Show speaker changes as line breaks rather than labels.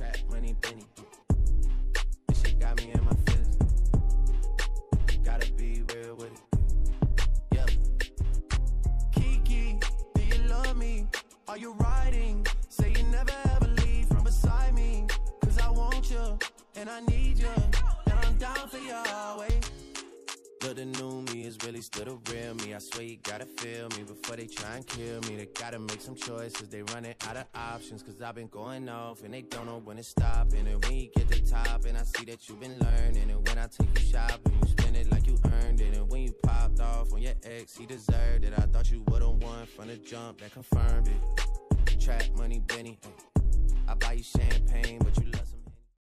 Trap money, Benny. This shit got me in my feelings. Gotta be real with it. Yeah. Kiki, do you love me? Are you riding? Say you never ever leave from beside me. Cause I want you, and I need you, and I'm down for you always. Look, the new me is really still the real me. I swear you gotta feel me before they try and kill me. They gotta make some choices, they running out of options. Cause I've been going off and they don't know when to stop. And when you get to top and I see that you've been learning. And when I take you shopping, you spend it like you earned it. And when you popped off on your ex, he deserved it. I thought you would've won from the jump, that confirmed it. Trap money, Benny, I buy you champagne, but you love